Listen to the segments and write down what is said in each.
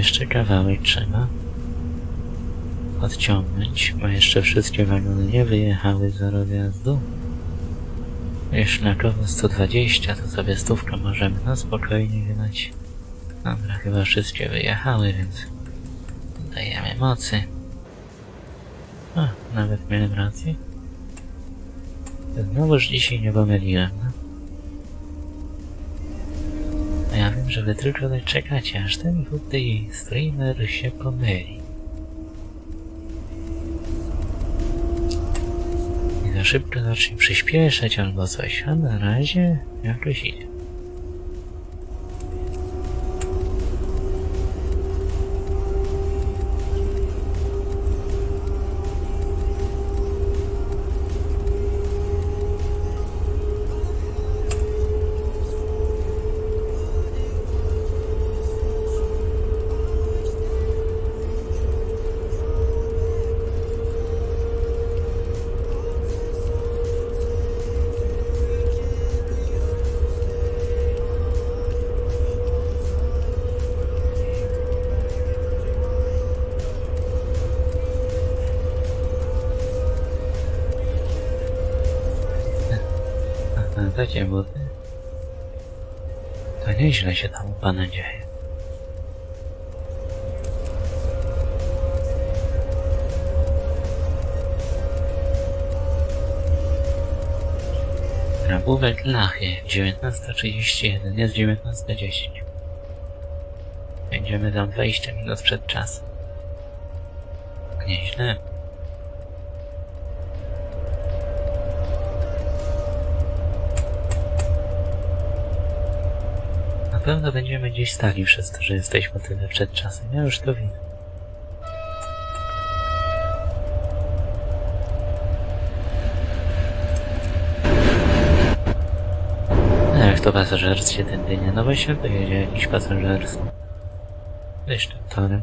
jeszcze kawałek trzeba odciągnąć, bo jeszcze wszystkie wagony nie wyjechały z rozjazdu. Szlakowo 120, to sobie 100 możemy na spokojnie wydać. Dobra, chyba wszystkie wyjechały, więc dajemy mocy. O, nawet miałem rację. Znowuż dzisiaj nie pomyliłem, no. A ja wiem, że wy tylko tak czekacie, aż ten buty streamer się pomyli. I za szybko zacznie przyspieszać albo coś, a na razie jakoś idzie. Takie buty. To nieźle się tam u pana dzieje. Grabówek lachy 19:31, jest 19:10. Będziemy tam 20 minut przed czasem. Nieźle. Na pewno będziemy gdzieś stali przez to, że jesteśmy tyle przed czasem. Ja już to widzę. Jak to pasażerskie tędy nie? No właśnie to jedzie jakiś pasażerski. Weź tym torem.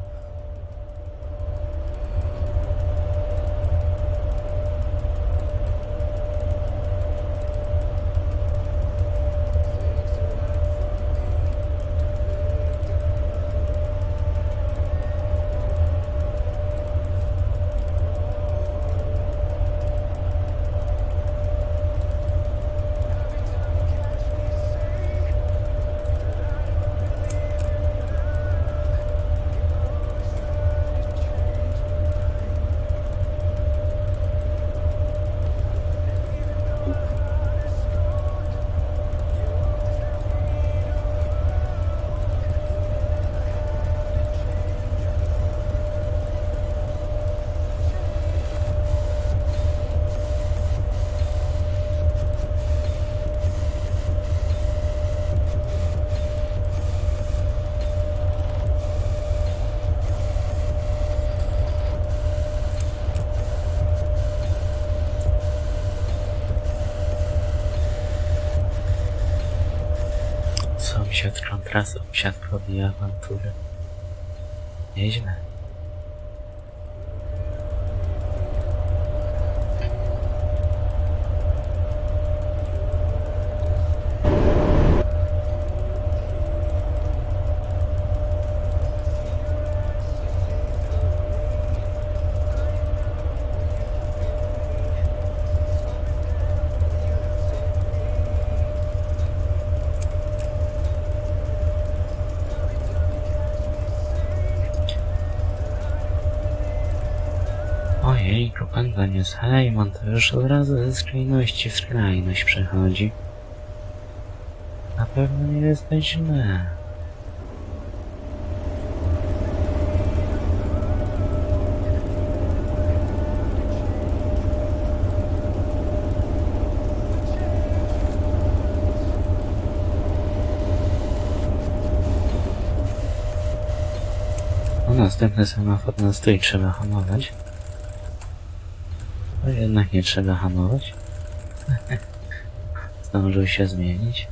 Sąsiad kontra sąsiad robi awanturę. Nieźle. Ojejku, pan zaniósł Hejmon, to już od razu ze skrajności w skrajność przechodzi. Na pewno nie jest to źle. O, następny semafor na stój trzeba hamować. No jednak nie trzeba hamować. Zdążył się zmienić.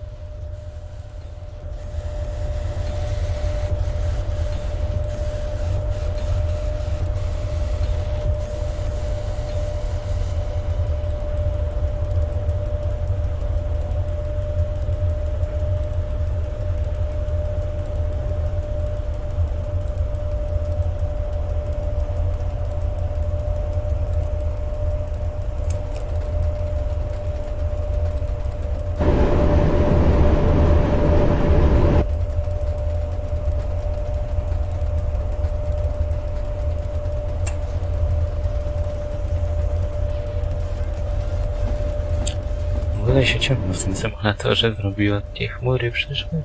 ale się ciemno w tym symulatorze zrobiło, takie chmury przyszły.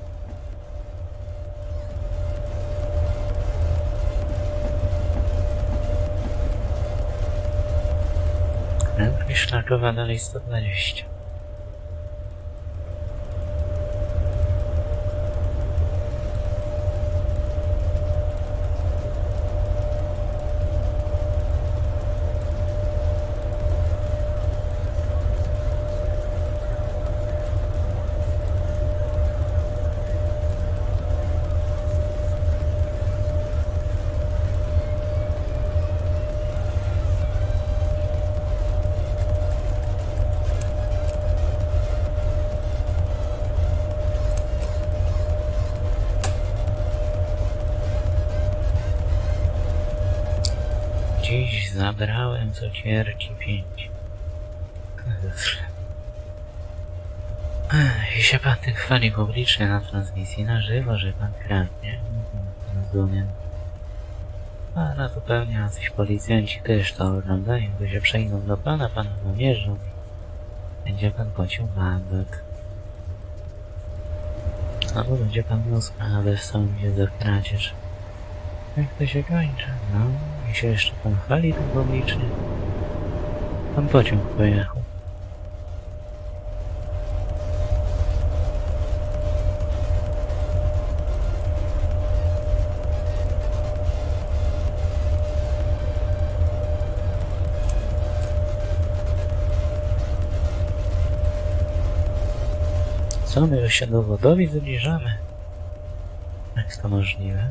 Prędkość szlakowa dalej 120. Dziś zabrałem cukierki 5. I się pan tym chwali publicznie na transmisji na żywo, że pan kradnie. Rozumiem. A no to pewnie jacyś policjanci też to oglądają, bo się przejdą do pana namierzą. Będzie pan płacił mandat. Albo będzie pan miał sprawę w sądzie za kradzież. Jak to się kończy? No, i się jeszcze pan chwali tym publicznie. Pan pociąg pojechał. Co, my już się dowodowi zbliżamy? Jak to możliwe?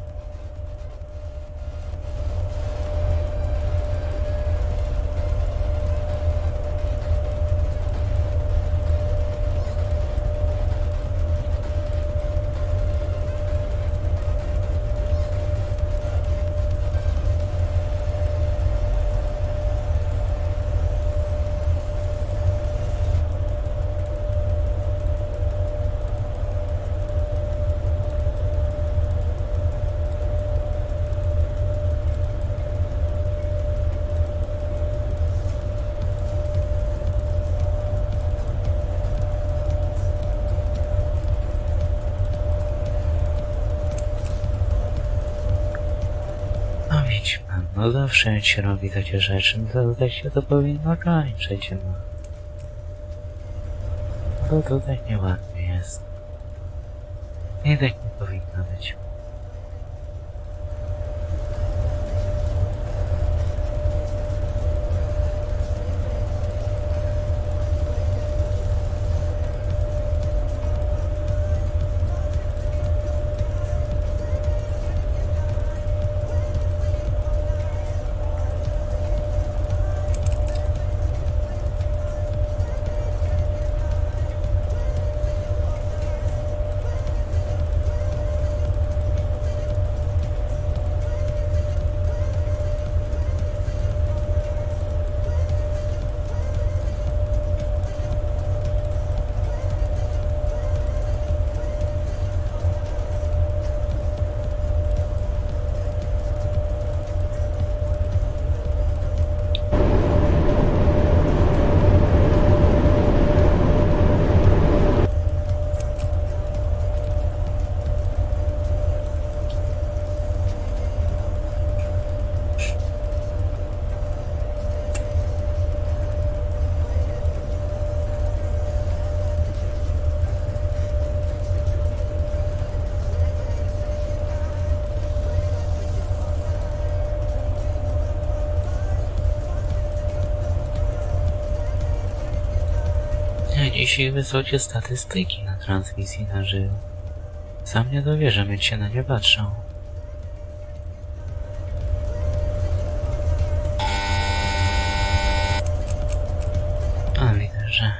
No zawsze jak się robi takie rzeczy, to tak się to powinno kończyć, no. To tutaj nieładnie jest. I tak nie powinno być. Dzisiaj wysokie statystyki na transmisji na żywo. Sam nie dowierzam, jak się na nie patrzą. A widzę, że...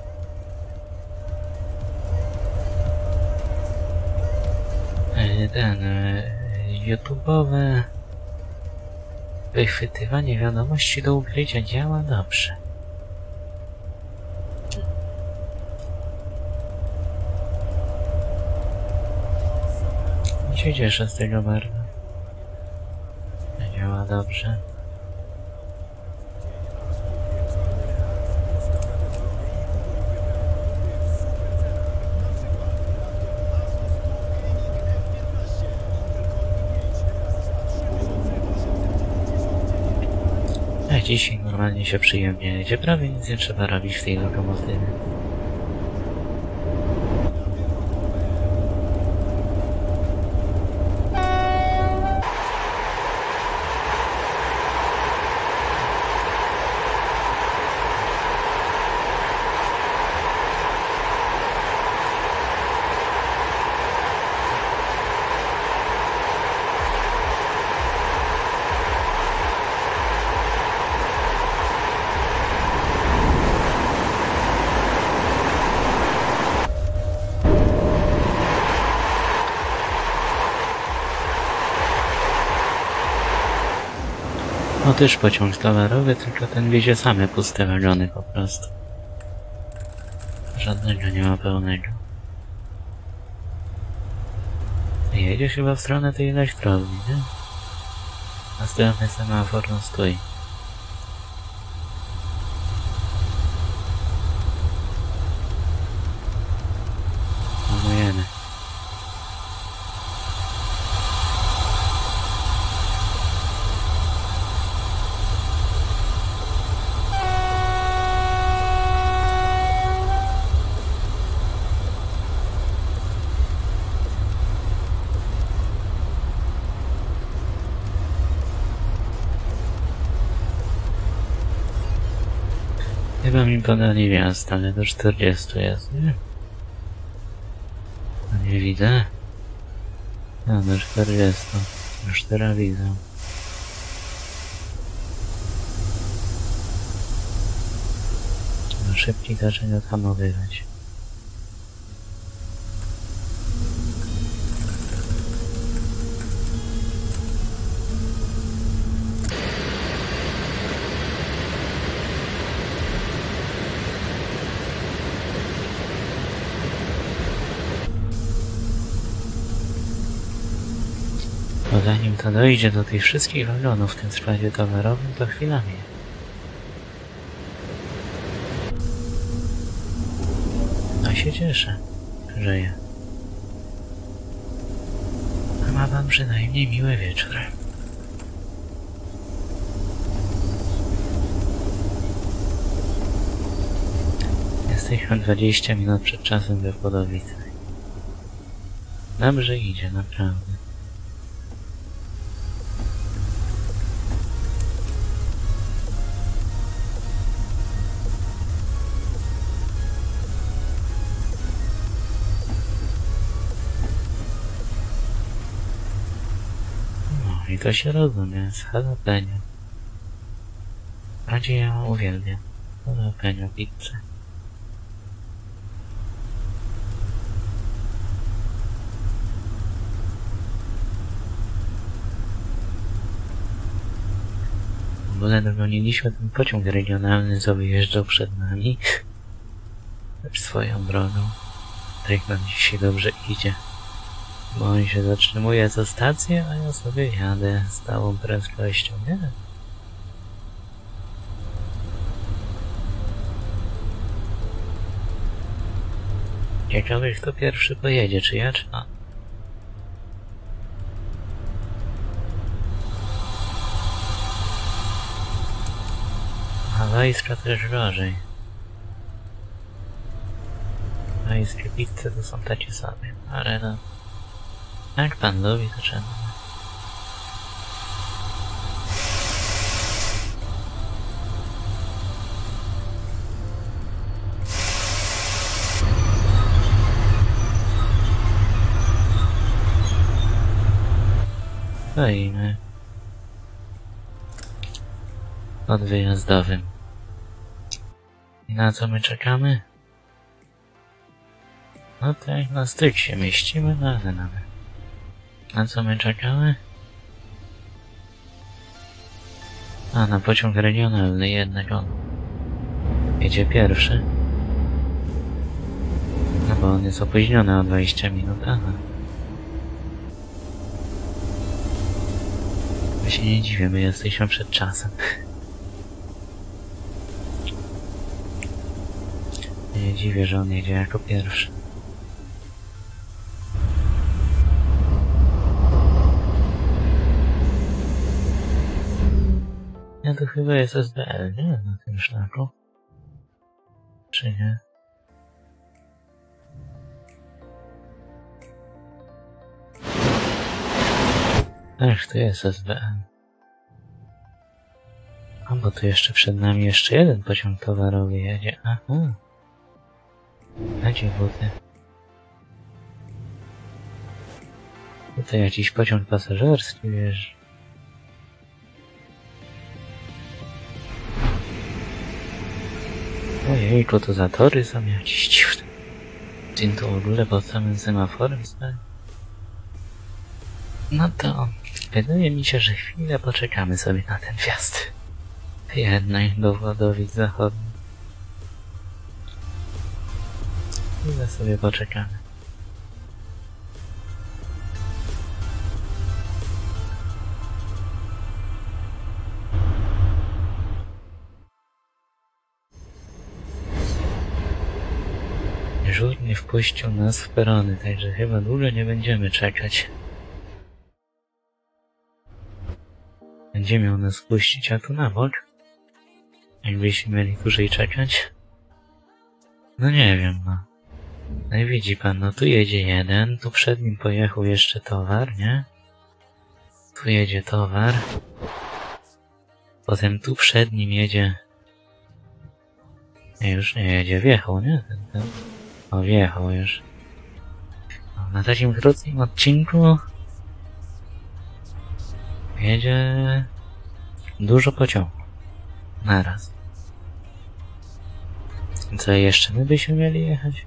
YouTube'owe wychwytywanie wiadomości do ukrycia działa dobrze. Się cieszę z tego bardzo. Działa dobrze. Dzisiaj normalnie się przyjemnie jedzie, prawie nic nie trzeba robić w tej lokomotywie. No też pociąg towarowy, tylko ten wiezie same puste wagony po prostu. Żadnego nie ma pełnego. Jedzie chyba w stronę tej elektrowni, nie? Następny semafor no stoi. Hamujemy. Chyba mi podali wjazd, ale do 40 jest, nie? No nie widzę. No do 40. Już teraz widzę. No szybciej zaczynać odhamowywać. Bo zanim to dojdzie do tych wszystkich wagonów w tym składzie towarowym, to chwila mnie. No się cieszę, że ja. A ma pan przynajmniej miły wieczór. Jesteśmy 20 minut przed czasem we Władowicach. Dobrze idzie, naprawdę. I to się rozumie, z jalapeno. Bardziej ja uwielbiam jalapeno pizzę. W ogóle dogoniliśmy ten pociąg regionalny, co wyjeżdżał przed nami. Lecz swoją drogą. Tak nam dzisiaj dobrze idzie. Bo on się zatrzymuje co stację, a ja sobie jadę stałą prędkością, nie? Ciekawe, kto pierwszy pojedzie, czy ja, czy on? Hawajska też gorzej. Hawajskie pizze to są takie same, ale no... Jak pan lubi, to czemu? Stoimy pod wyjazdowym. I na co my czekamy? No to jak na styk się mieścimy, no ale nawet. Na co my czekamy? A, na pociąg regionalny jednak on jedzie pierwszy. No bo on jest opóźniony o 20 minut, aha. My się nie dziwię, my jesteśmy przed czasem. Nie dziwię, że on jedzie jako pierwszy. Ja to chyba jest SBL, nie? Na tym szlaku. Czy nie? Ach, to jest SBL. A bo tu jeszcze przed nami jeszcze jeden pociąg towarowy jedzie. Aha. A gdzie buty? Tutaj jakiś pociąg pasażerski, wiesz. Ojejku, to za tory są jakieś dziwne. Dzień to w ogóle pod samym semaforem stoi. No to wydaje mi się, że chwilę poczekamy sobie na ten wjazd. Jednak do Władowic Zachodnich. Chwilę sobie poczekamy. Żur nie wpuścił nas w perony, także chyba długo nie będziemy czekać. Będzie miał nas wpuścić, a tu na bok? Jakbyśmy mieli dłużej czekać? No nie wiem, no. No i widzi pan, no tu jedzie jeden, tu przed nim pojechał jeszcze towar, nie? Tu jedzie towar. Potem tu przed nim jedzie... Nie, już nie jedzie, wjechał, nie? Ten. O, wjechał już. No, na takim krótkim odcinku jedzie dużo pociągów. Naraz. Co jeszcze my byśmy mieli jechać?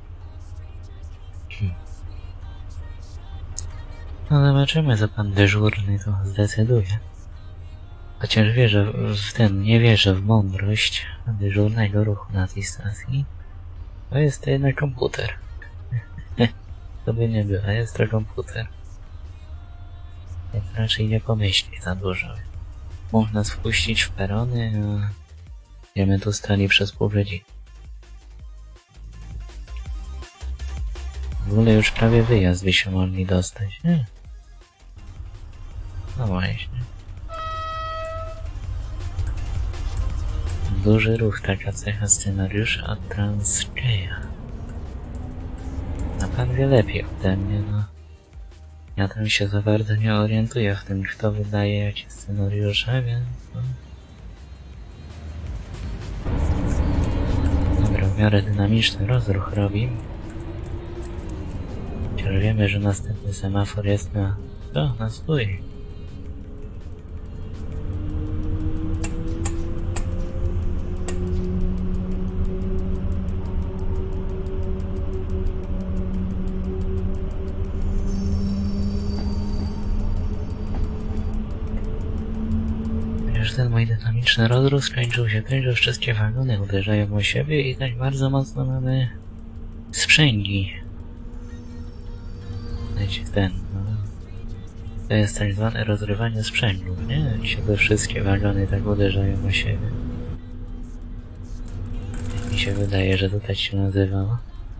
No zobaczymy, co pan dyżurny to zdecyduje. Chociaż wierzę w ten, nie wierzę w mądrość dyżurnego ruchu na tej stacji. To jest to jednak komputer. To by nie było, jest to komputer. Więc raczej nie pomyśli za dużo. Mógł nas wpuścić w perony, a będziemy tu stali przez pół godziny. W ogóle już prawie wyjazd by się mogli dostać, nie? No właśnie. Duży ruch, taka cecha scenariusza od Transkeja. A pan wie lepiej ode mnie, no. Ja tam się za bardzo nie orientuję w tym, kto wydaje jakie scenariusze, więc... No. Dobra, w miarę dynamiczny rozruch robi. Chociaż wiemy, że następny semafor jest na... Co? Na stój. Ten mój dynamiczny rozruch skończył się tym, że wszystkie wagony uderzają o siebie i tak bardzo mocno mamy sprzęgi. Wiecie, no. To jest tak zwane rozrywanie sprzęgów, nie? Jak się te wszystkie wagony tak uderzają o siebie. Mi się wydaje, że to tak się nazywało.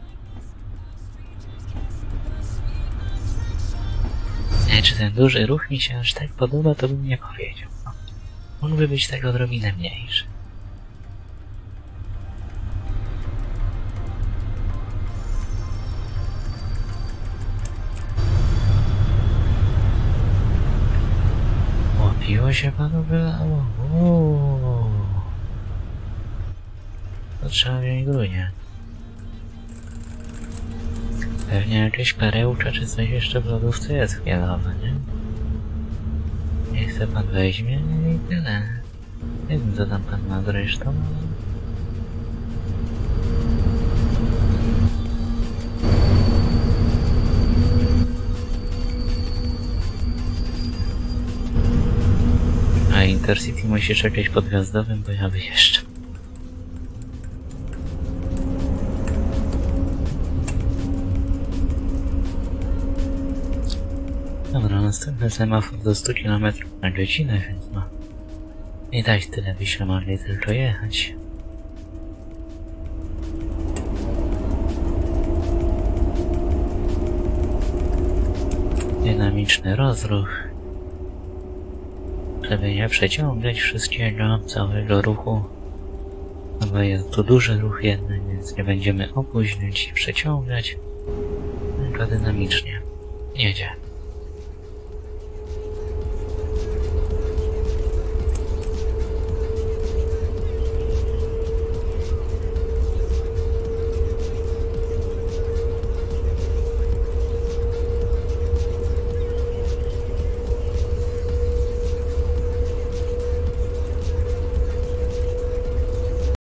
Czy ten duży ruch mi się aż tak podoba, to bym nie powiedział. Mógłby być tego odrobinę mniejszy. O, piwo się panu wylało. To trzeba wziąć grunie. Pewnie jakieś perełka czy coś jeszcze w lodówce jest chmielowe, nie? Niech se pan weźmie i tyle. Nie wiem, co tam pan ma zresztą. A Intercity musi czekać pod gwiazdowym, bo ja wyjeżdżam. Dobra, następny semafor do 100 km na godzinę, więc no... I tak tyle byśmy mogli tylko jechać. Dynamiczny rozruch. żeby nie przeciągać wszystkiego, całego ruchu. No bo jest tu duży ruch jednak, więc nie będziemy opóźniać i przeciągać, tylko dynamicznie jedzie.